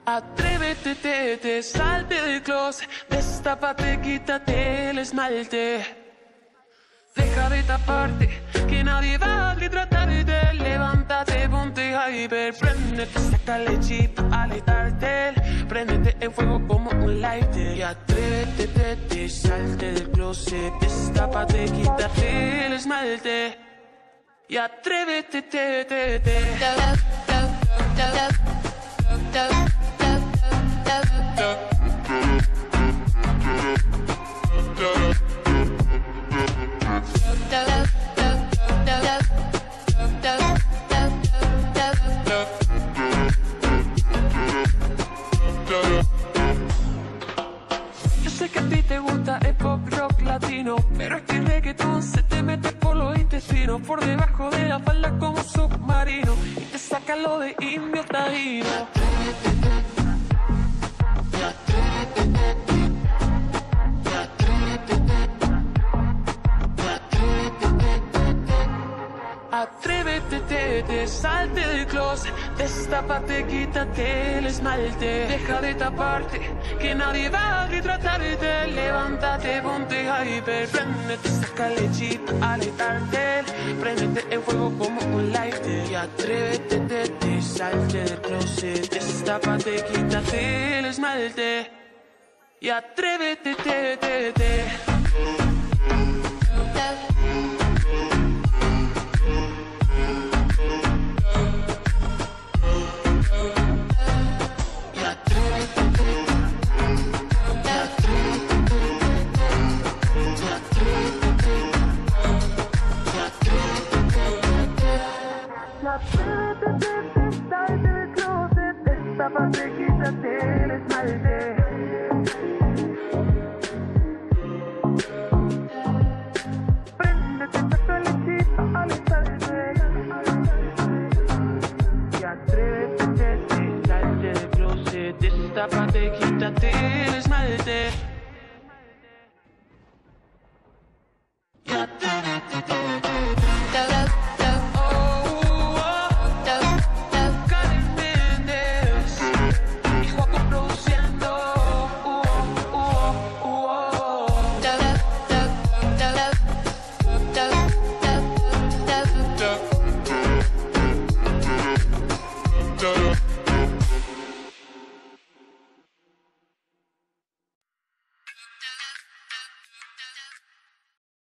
Atrévete, salte del closet, destápate, quítate el esmalte. Deja de taparte, que nadie va a retratarte. Levántate, ponte hyper, préndete, sácale chispa, alejarte. Préndete en fuego como un lighter. Y atrévete, salte del closet, destápate, quítate el esmalte. Y atrévete, Yo sé que a ti te gusta el pop rock latino, pero es que el reggaetón se te mete por los intestinos, por debajo de la falda como un submarino, y te saca lo de indio taíno. Atrévete, salte del closet, destápate, quítate el esmalte. Deja de taparte, que nadie va a retratarte. Levántate, ponte hyper, préndete, sácale chispa, alejarte. Préndete en fuego como un lighter. Y atrévete, salte del closet, destápate, quítate el esmalte. Y atrévete,